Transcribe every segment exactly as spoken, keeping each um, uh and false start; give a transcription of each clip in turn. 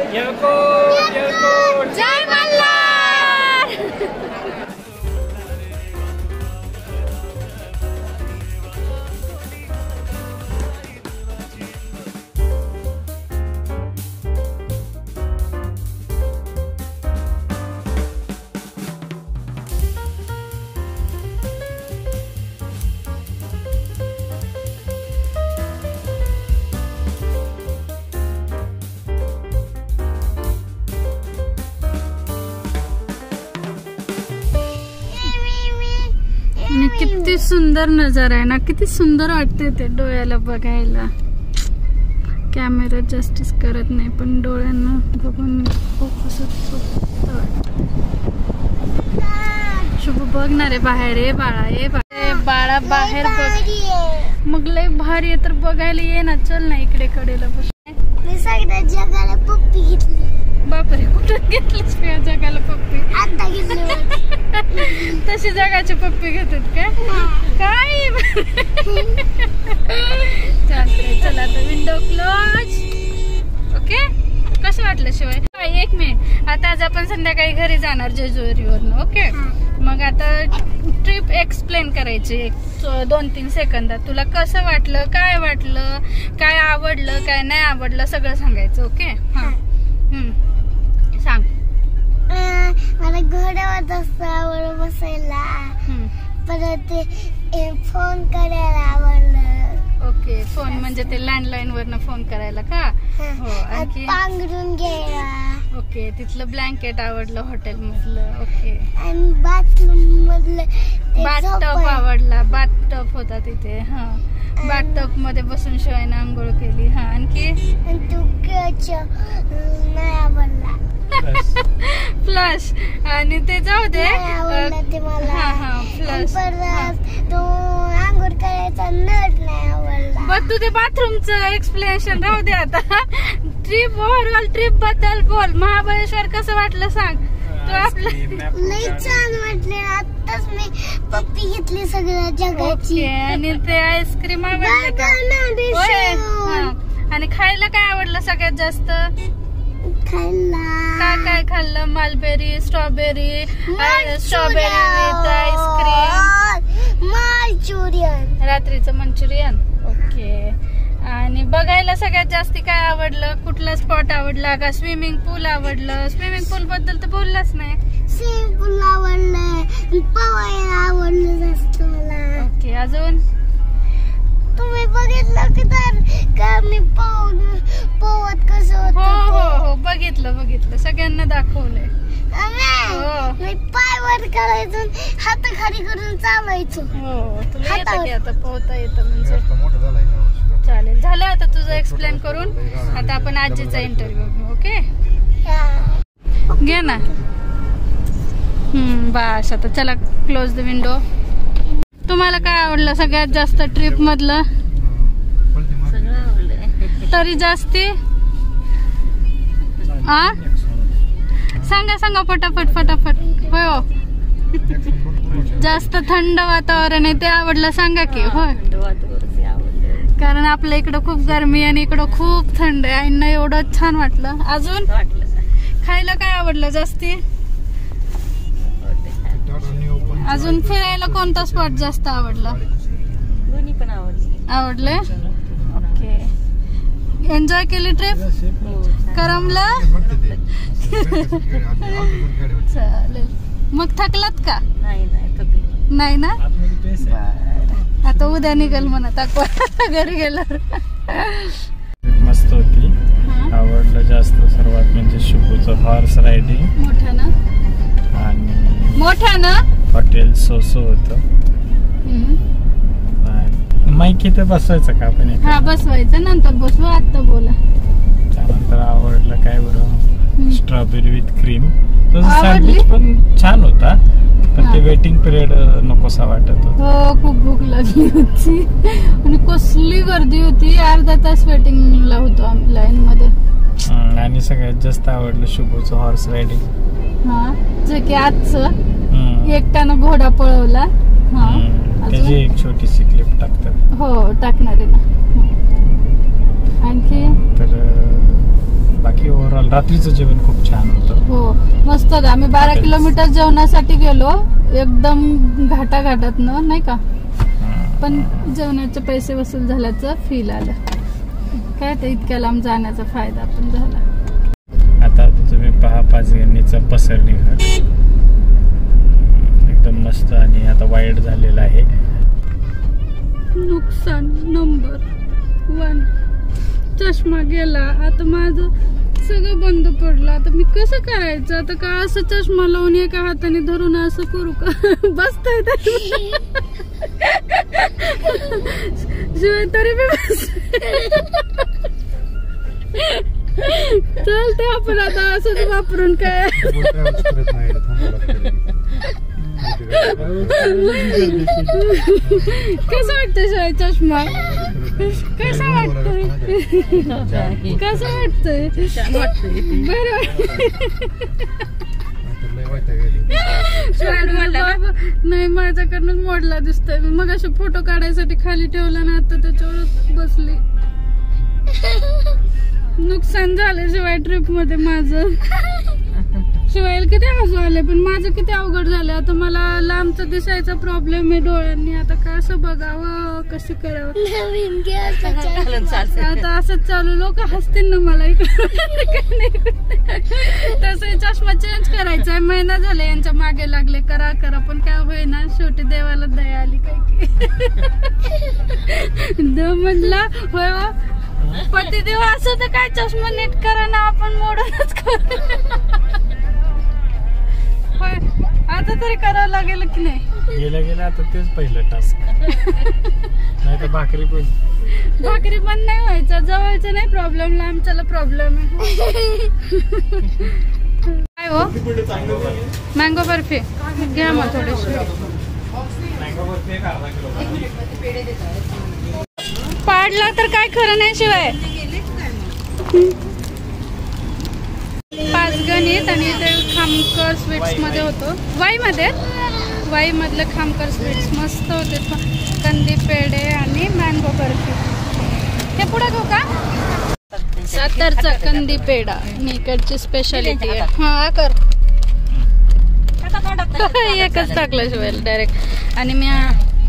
येळकोट येळकोट जय मल्हार. किती सुंदर नजारा आहे ना, किती सुंदर वाटते ते डोळ्याला बघायला. कॅमेरा जस्टिस करत नाही पण डोळ्यांना बघून खूप असं शुभ बघणार आहे बाहेर. आहे बाळा, ये बाळा बाहेर बघ. मग लय भारी आहे तर बघायला ये ना. चल ना इकडे कडेला बस. जगाला पप्पी घेतली. बापरे, कुठं घेतलीस जगाला पप्पी? आता घेतली. तशी जगाची पप्पी घेतात का काय? चालतंय, चला आता विंडो क्लोज. ओके, कसं वाटलं शिवाय? एक मिनिट, आता आज आपण संध्याकाळी घरी जाणार जेजुरीवरनं. ओके, मग आता ट्रिप एक्सप्लेन करायची एक दोन तीन सेकंदात. तुला कसं वाटलं, काय वाटलं, काय आवडलं, काय नाही आवडलं, सगळं सांगायचं. ओके, हा सांग. मला घोड्यावर आवडलं बसायला, परत फोन करायला आवडलं. ओके, फोन म्हणजे ते लँडलाईन वरनं फोन करायला का? हो, आणखी पांघरून घ्यायला. ओके, तिथलं ब्लँकेट आवडलं हॉटेल मधलं. ओके, आणि बाथरूम मधलं बाथटब आवडला. बाथटब होता तिथे. हा, बाथटब मध्ये बसून शिवायनं आंघोळ केली. हा, आणखी तू नाही आवडला. फ्लश आणि ते जाऊ दे. ते मला हा हा फ्लश. तो आंघोळ करायचा नट नाही आवडला. बघ, तू ते बाथरूमचं एक्सप्लेनेशन राहू दे आता. ट्रिप, ओव्हरऑल ट्रिप बद्दल बोल. महाबळेश्वर कसं वाटलं सांग तू? आपलं लई छान वाटले. आताच मी पप्पी घेतली सगळ्या जगाची. आणि ते आईस्क्रीम आवडलं का? आणि खायला काय आवडलं सगळ्यात जास्त? खायला काय काय खाल्लं? Mulberry, strawberry, strawberry with ice cream, Manchurian, रात्रीचं मंचुरियन. ओके, आणि बघायला सगळ्यात जास्ती काय आवडलं? कुठला स्पॉट आवडला का? स्विमिंग पूल आवडलं? स्विमिंग पूल बद्दल तर बोललाच नाही. स्विमिंग पूल आवडलं, पोहायला आवडलं जास्त मला. ओके, अजून तुम्ही बघितलं की तर का मी पोहत कसं होत? हो हो हो, बघितलं बघितलं, सगळ्यांना दाखवलंय. मी पाय वर करायचो, हात खाली करून चालायचो. हो, तुला येतं की आता पोहता येतं म्हणजे? चालेल, झालं आता तुझं एक्सप्लेन करून. आता आपण आजीचा इंटरव्ह्यू घेऊ. ओके, घे ना. हम्म, बस आता चला, क्लोज द विंडो. तुम्हाला काय आवडलं सगळ्यात जास्त ट्रिप मधलं? तरी जास्ती आ सांगा सांगा फटाफट फटाफट. होय हो, जास्त थंड वातावरण आहे ते आवडलं सांगा की. होय, कारण आपल्या इकडं खूप गरमी आणि इकडं खूप थंड आहे. आईंना एवढं छान वाटलं. अजून खायला काय आवडलं जास्ती? अजून फिरायला कोणता स्पॉट जास्त आवडला? दोन्ही पण आवडले. आवडले. ओके, एन्जॉय केली ट्रिप? करमलं? चालेल. मग थकलात का? नाही नाही नाही ना. आता उद्या निघाल म्हणा टाकवा घरी गेल्यावर. मस्त होती, आवडलं जास्त सर्वात म्हणजे शुभूचं हॉर्स रायडिंग. मोठा ना? आणि मोठा ना हॉटेल सोसो होतं. माईक इथे बसवायचं का आपण? हा, बसवायचं, नंतर बसवू, आता बोला. त्यानंतर आवडलं काय बरं? Strawberry with cream. तसं सँडविच पण छान होता, पण ते वेटिंग पिरियड नकोसा वाटत होता. हो, खूप भूक लागली होती आणि कसली गर्दी होती. अर्धा तास वेटिंगला होतो आम्ही लाईन मध्ये. आणि सगळ्यात जास्त आवडलं शुभूचं हॉर्स रायडिंग. हा, जे की आजचं एकट्यानं घोडा पळवला. हा, त्याची एक छोटीशी क्लिप टाकतात. हो, टाकणार आहे ना. आणखी तर बाकी बाकी ओव्हरऑल रात्रीचं जेवण खूप छान होतं. हो मस्त. आम्ही बारा किलोमीटर जेवणासाठी गेलो, एकदम घाटा घाटात न नाही का, पण जेवणाचे पैसे वसूल झाल्याचं फील आलं. काय ते इतक्या लांब जाण्याचा फायदा पण झाला. आता तुम्ही पहा पाचगणीचं पसरणी घाट एकदम मस्त आणि आता वाईड झालेला आहे. नुकसान नंबर वन, चष्मा गेला. आता माझं सगळं बंद पडलं. आता मी कसं करायचं? आता का असं चष्मा लावून एका हाताने धरून असं करू का? बसतोय शिवाय तरी मी चालते. आपण आता असंच वापरून काय कसं वाटतं शिवाय चष्मा? कसं वाटतंय? कसं वाटतंय? बरं नाही, माझ्याकडूनच मोडला दिसतोय. मी मग असे फोटो काढायसाठी खाली ठेवला ना, आता त्याच्यावरच बसली. नुकसान झालं शिवाय ट्रिप मध्ये माझं. शिवायला किती हसू आले, पण माझं किती अवघड झालं. आता मला लांबचा दिसायचा प्रॉब्लेम आहे डोळ्यांनी. आता कसं बघावं, कसं करावं? आता असंच चालू, लोक हसतील ना मला. तसं चष्मा चेंज करायचा आहे, महिना झाला यांच्या मागे लागले, करा करा, पण काय होईना. शेवटी देवाला दया आली काय की देव म्हणला होय वा पती देव असं तर काय चष्मा नीट करा ना, आपण मोडूनच करू. होय आता तरी करावं लागेल की नाही? गेल्या गेल्या आता तेच पहिलं टास्क. नाही तर भाकरी पण भाकरी पण नाही व्हायचं. जवळचं नाही प्रॉब्लेम, लांबच्याला प्रॉब्लेम आहे. काय हो? मँगो बर्फी घ्या मग थोडीशी. पाडला तर काय खरं नाही शिवाय. पाच गणित आणि इथे खामकर स्वीट्स मध्ये होतो. वाई मध्ये वाई मधलं खामकर स्वीट्स मस्त होते. कंदी पेढे आणि मँगो बर्फी. हे पुढे घेऊ का? सातारचा कंदी पेढा इकडची स्पेशालिटी आहे. हा कर. एकच टाकलं शिवाय डायरेक्ट. आणि मी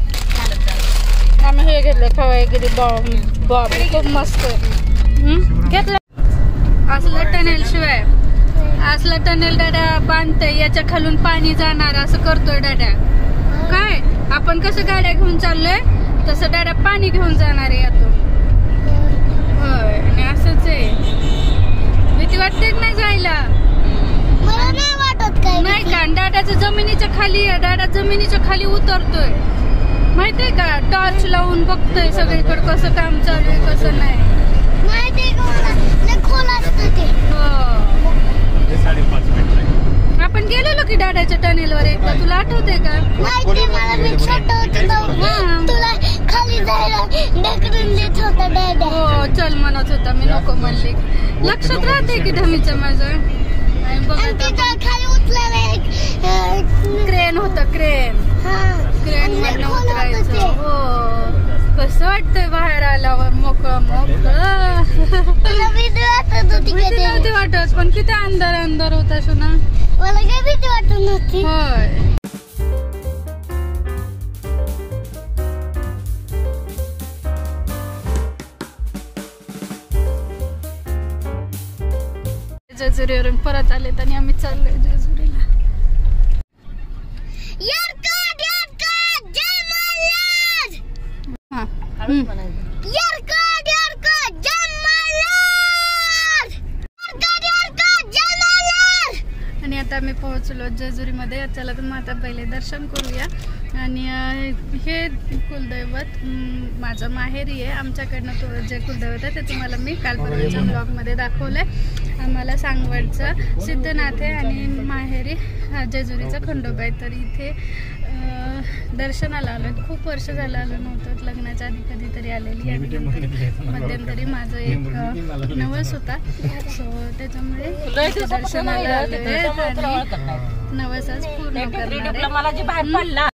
आम्ही हे घेतलं खवाईगिरी बॉम्ब बॉब, खूप मस्त घेतलं. असलं टनेल शिवाय असलं टनेल डाड्या बांधतय, याच्या खालून पाणी जाणार असं करतोय डाड्या. काय आपण कसं गाड्या घेऊन चाललोय तसं डाड्या पाणी घेऊन जाणार आहे यातून. होय आणि असंच आहे. भीती वाटते नाही जायला? मला नाही वाटत काय नाही का? डाड्याच्या जमिनीच्या खाली आहे, डाड्या जमिनीच्या खाली उतरतोय माहितीये का? टॉर्च लावून बघतोय सगळीकडे कसं काम चालू आहे कसं नाही. माहिती का मला? लय खोल असतं ते. साडेपाच मिनिट आपण गेलेलो की डाड्याच्या टनेलवर एकदा, तुला आठवतंय का? माहिती मला, मी छोटं होतं तुला खाली जायला ढकलून देत होता डॅडा. हो चल म्हणत होता, मी नको म्हणले. लक्षात राहते की धमीचं माझं. खाली उचलायला क्रेन होतं, क्रेन. क्रेन मधनं उतरायचं. हो कसं वाटतंय बाहेर आल्यावर मोकळं मोकळं. भीती नव्हती वाटत, पण किती अंधार अंधार होता सुना. मला काय भीती वाटत नव्हती. होय जेजुरीवरून परत आलेत आणि आम्ही चाललोय जेजुरीला. आणि आता आम्ही पोहोचलो जेजुरीमध्ये. चला तर मग आता पहिले दर्शन करूया. आणि हे कुलदैवत माझं माहेरी आहे. आमच्याकडनं तो जे कुलदैवत आहे ते तुम्हाला मी काल परवाच्या ब्लॉगमध्ये दाखवलंय. आम्हाला सांगवडचं सिद्धनाथ आहे आणि माहेरी जेजुरीचा खंडोबा आहे. तर इथे दर्शनाला आलो. खूप वर्ष झालं आलं नव्हतं, लग्नाच्या आधी कधीतरी आलेली. मध्यंतरी माझं एक नवस होता, सो त्याच्यामुळे दर्शनाला आलोय आणि नवसच पूर्ण करणार आहे.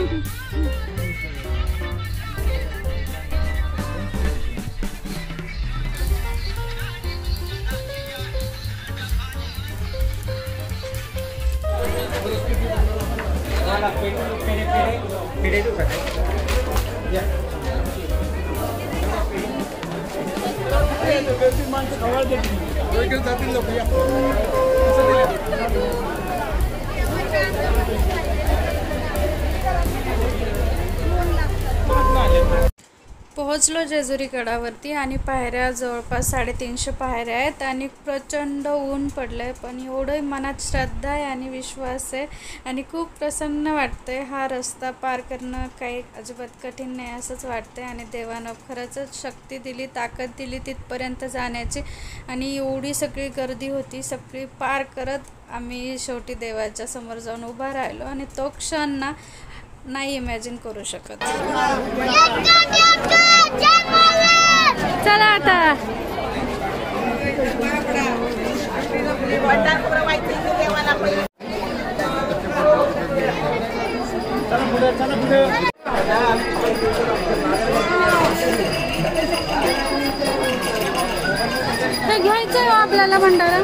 पोहोचलो जेजुरी गडावरती आणि पायऱ्या जवळपास साडेतीनशे पायऱ्या आहेत आणि प्रचंड ऊन पडलंय, पण एवढं मनात श्रद्धा आहे आणि विश्वास आहे आणि खूप प्रसन्न वाटतंय. हा रस्ता पार करणं काही अजिबात कठीण नाही असंच वाटतंय आणि देवानं खरंच शक्ती दिली, ताकद दिली तिथपर्यंत जाण्याची. आणि एवढी सगळी गर्दी होती, सगळी पार करत आम्ही शेवटी देवाच्या समोर जाऊन उभा राहिलो आणि तो क्षण ना नाही इमॅजिन करू शकत. चला आता घ्यायचंय आपल्याला भंडारा.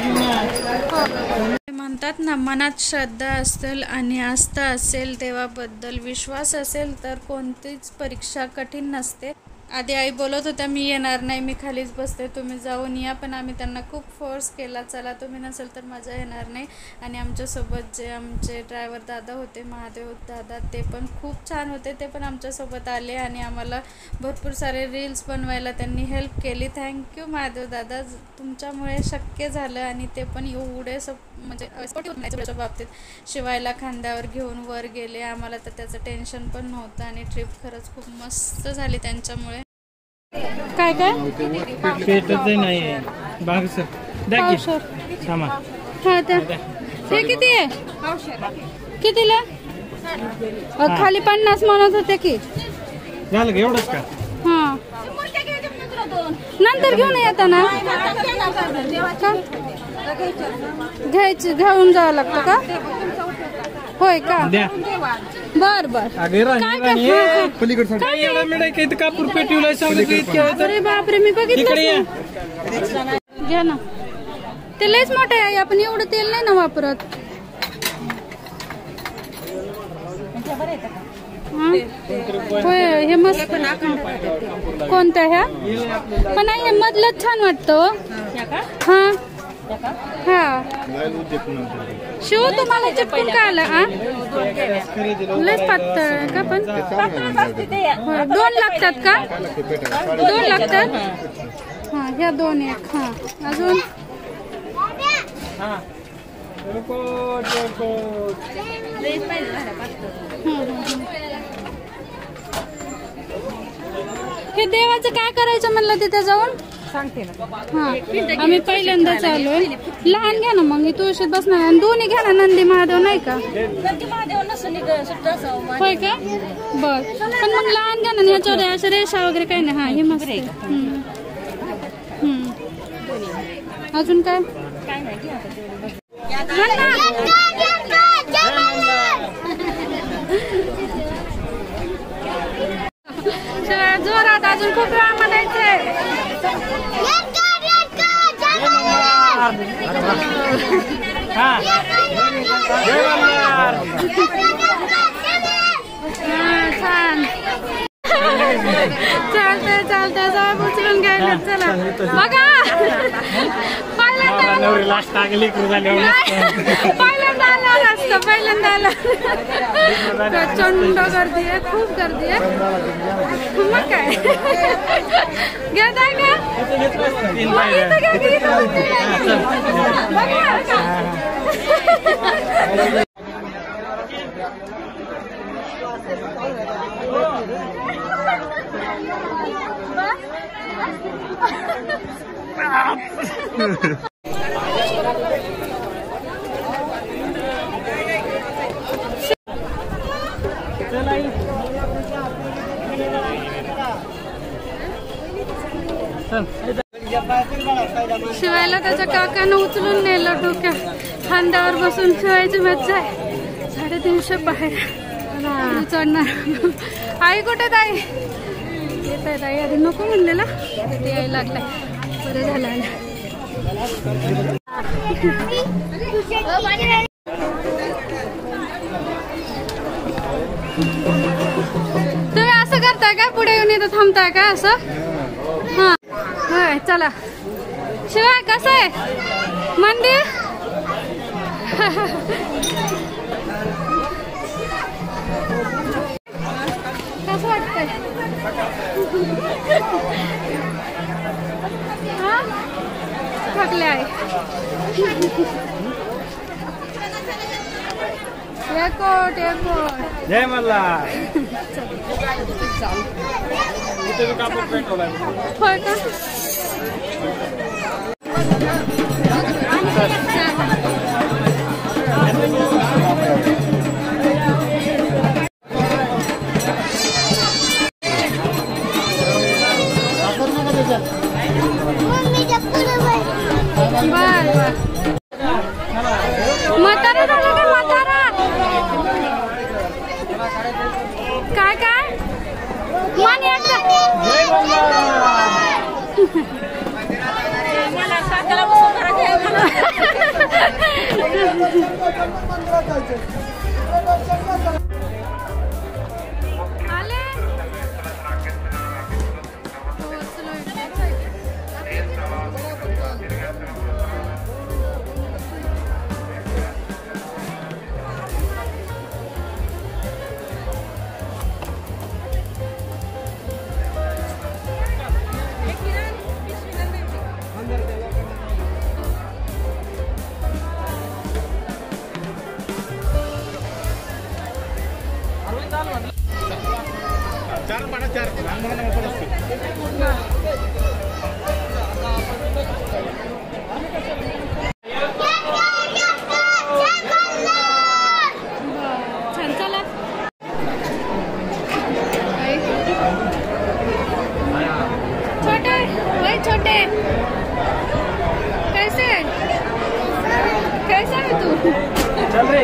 म्हणतात ना, मनात श्रद्धा असेल आणि आस्था असेल, देवाबद्दल विश्वास असेल तर कोणतीच परीक्षा कठीण नसते. आधी आई बोलत होत्या मी येणार नाही, मी खालीच बसते, तुम्ही जाऊन या, पण आम्ही त्यांना खूप फोर्स केला, चला तुम्ही नसेल तर मजा येणार नाही. आणि आमच्यासोबत जे आमचे ड्रायव्हर दादा होते, महादेव दादा, ते पण खूप छान होते, ते पण आमच्यासोबत आले आणि आम्हाला भरपूर सारे रील्स बनवायला त्यांनी हेल्प केली. थँक्यू महादेव दादा, तुमच्यामुळे शक्य झालं. आणि ते पण एवढे सब म्हणजे त्याच्या बाबतीत शिवायला खांद्यावर घेऊन वर गेले, आम्हाला तर त्याचं टेन्शन पण नव्हतं आणि ट्रिप खरंच खूप मस्त झाली त्यांच्यामुळे. काय काय पेटच नाही बाग सर हा ते हे किती आहे, कितीला? खाली पन्नास म्हणत होते की झालं एवढंच का? हा नंतर घेऊन येताना घ्यायची, घेऊन जावं लागतं का? होय का? बर बर. अरे बापरे, मी बघितलं. घ्या ना, ते लयच मोठं आहे, आपण एवढं तेल नाही ना वापरत. होय, हे मस्त. कोणत्या ह्या? पण नाही, हे मधलं छान वाटतं. हा हा शिव, तुम्हाला चिपकून काय आलं? हा लयच पातळ का? पण दोन लागतात का? दोन लागतात. हा ह्या दोन एक. हा अजून हे देवाचं काय करायचं म्हणलं तिथे जाऊन? सांगते ना. हा आम्ही पहिल्यांदाच आलोय. लहान घ्या ना मग, तुळशीत बसणार. आणि दोन्ही घ्या ना, नंदी महादेव नाही का? होय का? बर, पण मग लहान घ्या ना, ह्याच्यावर असं रेषा वगैरे काही नाही. हा हे मस्त आहे. अजून काय? जोरात अजून खूप वेळा म्हणायचंय. छान चालतंय चालतंय, जवळ उचलून घ्यायला. चला बघा, पहिल्यांदा आला असतं, पहिल्यांदा आला. प्रचंड गर्दी आहे, खूप गर्दी आहे. मग काय घेताय का? शिवायला त्याच्या काकानं उचलून नेलं डोक्या खांद्यावर बसून. शिवायची मज्जा आहे. साडेतीनशे पायऱ्या चला चढणार. आई कुठे ताई येत आहे ताई. आधी नको म्हणलेला ते यायला लागलाय. बरं झालं आलं. तुम्ही असं करताय का पुढे येऊन इथं थांबताय का असं? हा होय चला. शिवाय कसं आहे मंदिर? कसं वाटतंय? हा थकले आहे. एकोट एकोट जय मल्हार. इथे कापूर पेटवलाय. होय का? बर बर. म्हातारा झालं का म्हातारा? काय काय मान एकदा. आले चार पाडा चार लहान मुलांना वापर असतो. छान चला. छोटे वही छोटे कैसे कैसा है तू? चल रे.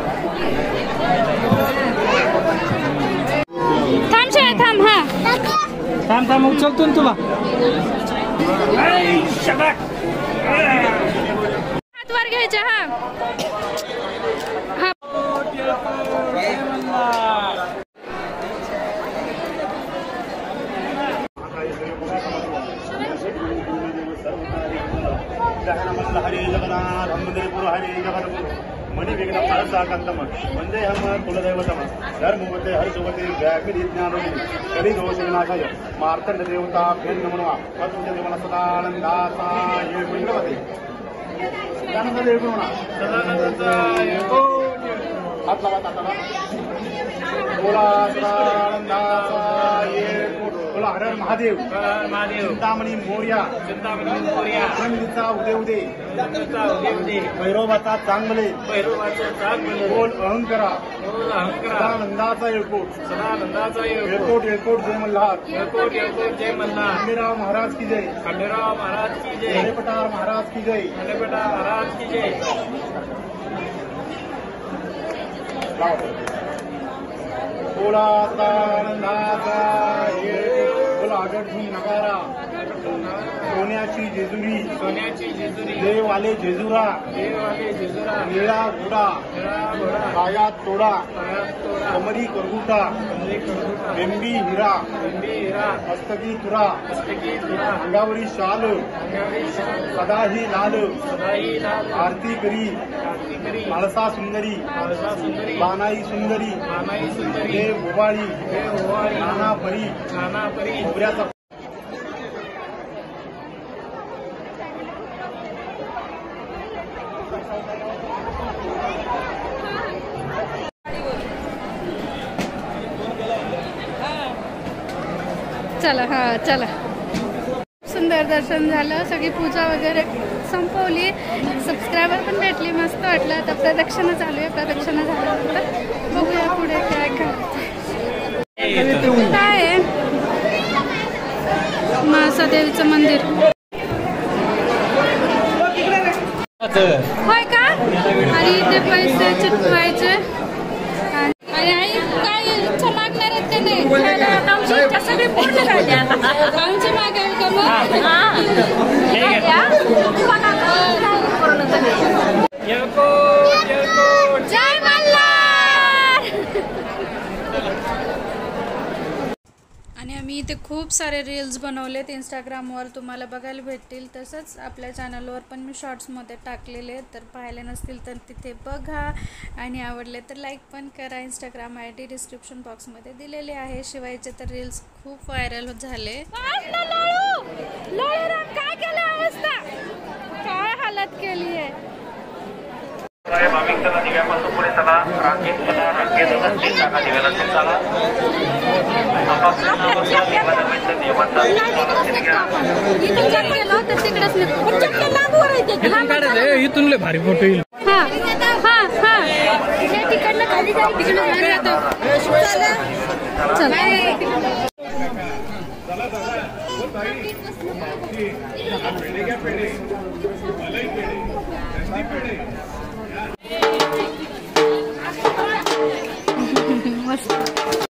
थांब शे थांब. हा थांब थांब उचलतो ना तुला. हात वर घ्यायचे. हा हा हरे जगन्नाथ हनुमंदिरपुर हरे जगन्नाथ मणि विघ्न फलसाकंतम वंदे हम कुलदैवतम धर्मवते हर्षवते व्याघ्रि ज्ञानोदिनी कलि दोष विनाशाय मार्तंड देवता भेन नमः पतुज देवना सदानंदाय पुण्यवते सदानंद देव म्हणा. सदानंदाय हात लावा ताताला. बोला सदानंदाय. बोला हर महादेव. महादेव. चिंतामणी मोर्या. चिंतामणी मोर्या. ब्रह्मचा उदे उदे. ब्रह्मचा उदे उदे. भैरवाचा चांगले. भैरवाचा चांगले. बोल अहंकारा. बोल अहंकारा. सदानंदाचा एअरपोर्ट. सदानंदाचा एअरपोर्ट. एअरपोर्ट जय मल्हार. एअरपोर्ट एअरपोर्ट जय मल्हार. खंडेराव महाराज की जय. खंडेराव महाराज की जय. हरेपटार महाराज की जय. हरेपटार महाराज की जय. बोला सदानंदाचा बोला आगडून नकारा. सोन्याची जेजुरी. सोन्याची जेजुरी. देव आले जेजुरा. देव आले जेजुरा. निळा घोडा. निळा घोडा. पायात तोडा. पायात तोडा. कमरी करगुटा. कमरी करगुटा. बेंबी हिरा. बेंबी हिरा. हस्तकी तुरा. हस्तकी तुरा. अंगावरी शाल. अंगावरी शाल. सदाही लाल. सदाही लाल. आरती करी. आरती करी. माळसा सुंदरी. माळसा सुंदरी. बानाई सुंदरी. बानाई सुंदरी. देव ओवाळी. देव ओवाळी. नाना परी. नाना परी. खोबऱ्याचा चला. हा चला. सुंदर दर्शन झालं. सगळी पूजा वगैरे संपवली. सबस्क्रायबर पण भेटली. मस्त वाटलं. आता प्रदक्षिणा चालू आहे. प्रदक्षिणा झाल्यानंतर बघूया पुढे काय काय आहे. महादेवीचं मंदिर होय का? आणि इथे पैसे चिटवायचे. आणि आई काय जय मल्हार. आणि आम्ही इथे खूप सारे रील्स बनवलेत इंस्टाग्रामवर, तुम्हाला बघायला भेटतील. तसंच आपल्या चॅनलवर पण मी शॉर्ट्समध्ये टाकलेले, तर पाहिले नसतील तर तिथे बघा. आणि आवडले तर लाईक पण करा. इंस्टाग्राम आय डी डिस्क्रिप्शन बॉक्समध्ये दिलेले आहे. शिवायचे तर रील्स खूप व्हायरल झाले. काय केलं अवस्था, काय हालत केली आहे. भाविक चला दिव्यापासून पुढे चला. रांगेत चला, रांगेत तीन टाका दिव्याला तीन चला. इथून लय भारी फोटो येईल. हा हा हा तिकडनं खाली जाऊ, तिकडनं बाहेर जातो. चला